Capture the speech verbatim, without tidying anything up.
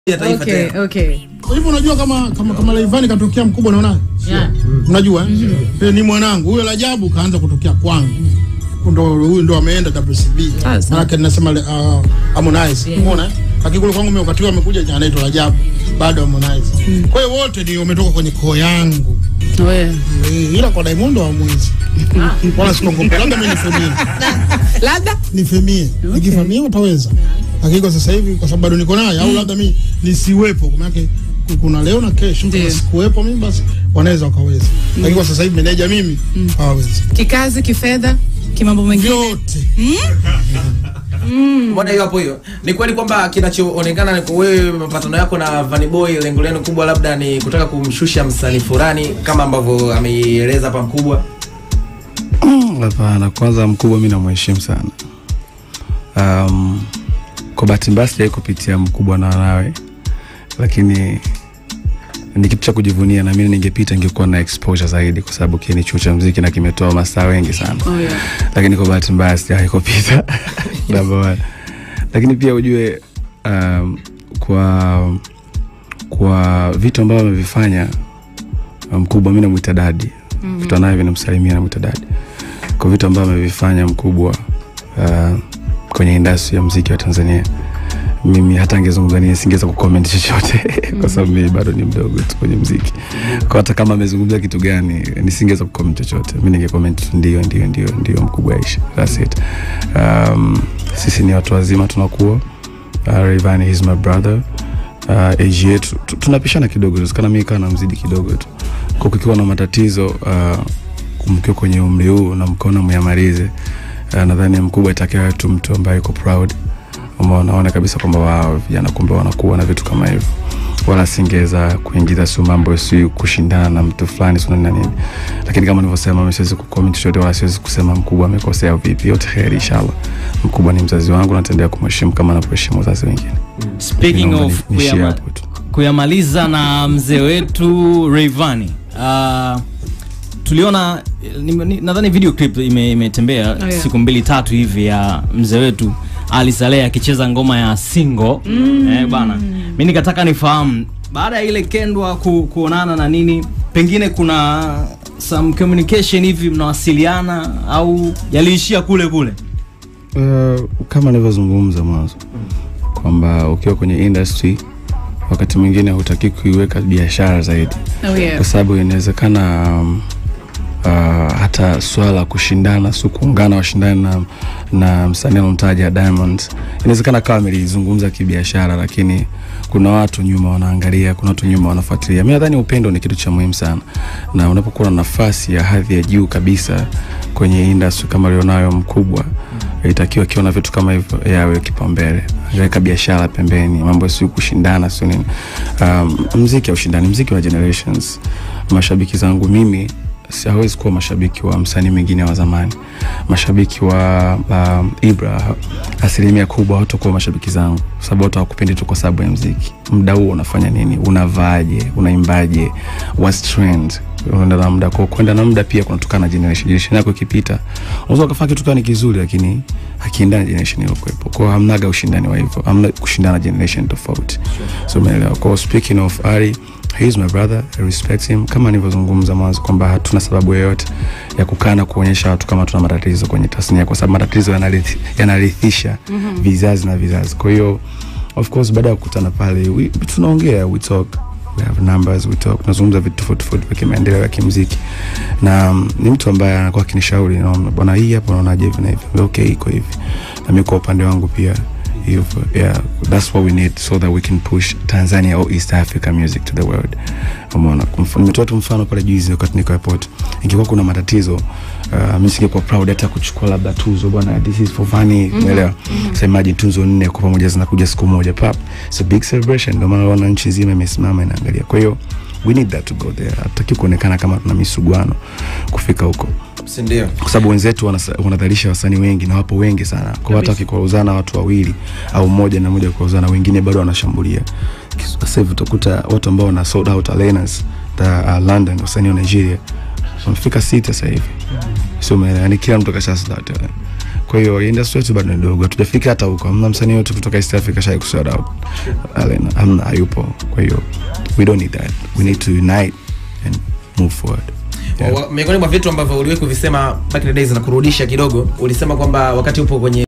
Okay, okay. Kwa hivyo unajua kama kama kama Rayvanny katokea Mkubwa unaona? Yeah. Unajua eh? Mm -hmm. Ni mwanangu. Huyo Rajabu kaanza kutokea kwangu. Ndio huyu ndo ameenda W C B. Maana tunasema uh, Harmonies. Umeona eh? Hakikule kwangu mimi wakati amekuja anaitwa Rajabu bado Harmonize. Mm. Kwa hiyo wote ndio wametoka kwenye koo yangu. Wewe. Ila kwa Diamond wa mwezi. Wala sikongope labda mimi nifemie. Labda nifemie. Okay. Nikifamia utaweza. Hakika sasa hivi kwa sababu bado niko naye au labda mimi nisiwepo kwa maana kuna leo na kesho kama sikuwepo mimi basi wanaweza wakaweza. Mm. Lakini sasa hivi meneja mimi mm. hawezi. Kikazi, kifedha, kimambo mengine yote. Mm? Mm. Mbona hiyo hapo hiyo? Ni kweli kwamba kinachoonekana ni kwa wewe mapatano yako na Vanny Boy lengo lenu kubwa labda ni kutaka kumshusha msanii fulani kama ambavyo ameieleza hapa Mkubwa? Hapana, kwanza Mkubwa mimi namheshimu sana. Um, kwa bahati mbaya sijawahi kupitia Mkubwa na nawe. Lakini ni kitu cha kujivunia na mimi ningepita ningekuwa na exposure zaidi kwa sababu kile ni chuo cha muziki na kimetoa mastaa wengi sana. Oh, yeah. Lakini kwa bahati mbaya sijawahi kupita. Lakini pia ujue um, kwa kwa vitu ambavyo amevifanya Mkubwa mimi namuita daddy. Mm -hmm. Vitu anayo vinamsalimia namuita daddy. Kwa vitu ambavyo amevifanya Mkubwa uh, kwenye industry ya muziki wa Tanzania, mimi hata angezungumza nini singeweza kucomment chochote kwa sababu mimi bado ni mdogo tu kwenye muziki. Kwa hata kama amezungumza kitu gani nisingeweza kucomment chochote. Mimi ningecomment ndio ndio ndio ndio Mkubwa Aisha. That's it. Um, sisi ni watu wazima tunakuwa. Uh, Rayvanny is my brother. Uh, age yetu tunapishana kidogo, tusikana mimi kana mzidi kidogo tu. Kwa kukiwa na matatizo uh, kumkiwa kwenye umri huu na mkono myamalize, uh, nadhani Mkubwa itakiwa tu mtu ambaye yuko proud. Unaona kabisa kwamba wao vijana kumbe wanakuwa na vitu kama hivyo. Wala singeza kuingiza su mambo si kushindana na mtu fulani sio na nini. Lakini kama nilivyosema mimi siwezi kucomment chochote wala siwezi kusema Mkubwa amekosea vipi. Yote heri inshallah. Mkubwa ni mzazi wangu na nitaendelea kumheshimu kama anavyoheshimu wazazi wengine. Speaking of kuyama, kuyamaliza na mzee wetu Rayvanny. Uh, tuliona nadhani video clip imetembea ime oh, yeah. siku mbili tatu hivi ya mzee wetu Ali Saleh akicheza ngoma ya single. Mm. Eh bana. Mimi nikataka nifahamu baada ya ile kendwa ku, kuonana na nini, pengine kuna some communication hivi mnawasiliana au yaliishia kule kule? Uh, kama nilivyozungumza mwanzo kwamba ukiwa kwenye industry wakati mwingine hutaki kuiweka biashara zaidi. Oh, yeah. Kwa sababu inawezekana um, Uh, hata swala kushindana su kuungana washindana na, na msanii anamtaja Diamond inawezekana kama amelizungumza kibiashara, lakini kuna watu nyuma wanaangalia, kuna watu nyuma wanafuatilia. Mimi nadhani upendo ni kitu cha muhimu sana, na unapokuwa na nafasi ya hadhi ya juu kabisa kwenye industry kama alionayo Mkubwa, itakiwa kiona vitu kama hivyo yawe kipaumbele. Weka biashara pembeni, mambo si kushindana sio nini. Um, muziki au ushindani, muziki wa generations. Mashabiki zangu mimi hawezi kuwa mashabiki wa msanii mwingine wa zamani. Mashabiki wa um, Ibra asilimia kubwa hatakuwa mashabiki zangu, sababu watu hawakupendi tu kwa sababu ya muziki. Muda huo unafanya nini, unavaaje, unaimbaje, what's trend, unaenda na muda. Kwa kwenda na muda pia kunatokana na generation. Generation yako ikipita unaweza kufanya kitu kani kizuri lakini hakiendani na generation yako kuepo. Kwa hamnaga ushindani wa hivyo, hamna kushindana generation tofauti. So umeelewa. Kwa speaking of Ari, he is my brother, I respect him. Kama nilivyozungumza mwanzo kwamba hatuna sababu yoyote ya kukana kuonyesha watu kama tuna matatizo kwenye tasnia, kwa sababu matatizo yanarithisha mm -hmm. vizazi na vizazi. Kwa hiyo of course baada ya kukutana pale we, tunaongea, we talk, we have numbers, we talk, tunazungumza vitu tofauti tofauti vya maendeleo ya kimuziki. Na um, ni mtu ambaye anakuwa akinishauri, naona bwana hii hapa unaonaje hivi na hivi. Okay, iko hivi. Na mimi kwa upande wangu pia yeah, that's what we need so that we can push Tanzania or East Africa music to the world. Umeona, nimetoa tu mfano pale juzi wakati niko airport. Ingekuwa kuna matatizo, uh, mimi singekuwa proud hata kuchukua labda tuzo bwana, this is for Vanny, umeelewa? Mm -hmm. Sasa imagine tuzo nne kwa pamoja zinakuja siku moja pap. It's a big celebration, ndio maana wana nchi nzima imesimama inaangalia. Kwa hiyo we need that to go there. Hataki kuonekana kama tuna misuguano kufika huko. Ndio. Kwa sababu wenzetu wanadhalisha wasanii wengi na wapo wengi sana. Kwa hata wakikwauzana watu wawili au mmoja na mmoja kwauzana, wengine bado wanashambulia. Sasa hivi utakuta watu ambao wana sold out arenas ta uh, London, wasanii wa Nigeria wamefika sita sasa hivi. So yani kila mtu kashasada. Kwa hiyo industry yetu bado ndogo, hatujafika hata huko. Hamna msanii yote kutoka East Africa shy kushout out. Alena, hamna, hayupo. Kwa hiyo we don't need that. We need to unite and move forward. Yeah. Miongoni mwa vitu ambavyo uliwahi kuvisema back in the days na kurudisha kidogo, ulisema kwamba wakati upo kwenye